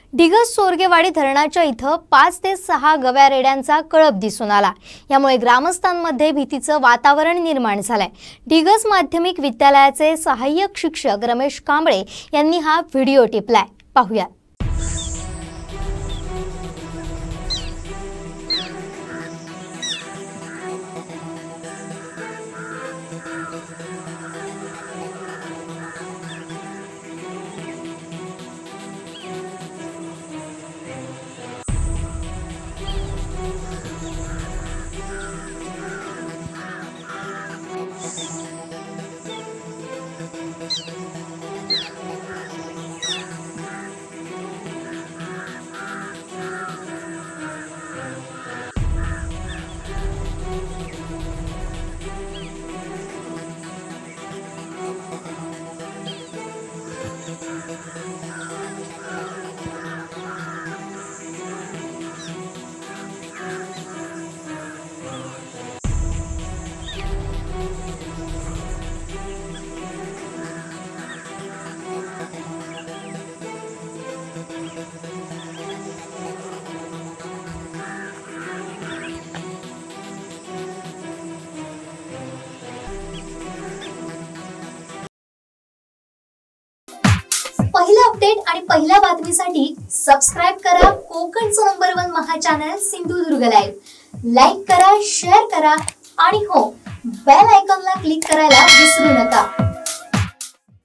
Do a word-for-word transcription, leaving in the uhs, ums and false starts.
डिगस सोरगेवाडी धरणाच्या इथं पाच ते सहा गव्या रेड्यांचा कळप दिसून आला। यामुळे ग्रामस्थांमध्ये भीतीचं वातावरण निर्माण झालंय। डिगस माध्यमिक विद्यालयाचे सहाय्यक शिक्षक रमेश कांबळे यांनी हा व्हिडिओ टिपलाय, पाहूया। पहिला अपडेट आणि पहिल्या बातमीसाठी सबस्क्राइब करा कोकणचं number one Maha channel Sindhudurg live. Like करा, शेअर करा आणि हो, बेल आयकॉनला क्लिक करायला विसरू नका।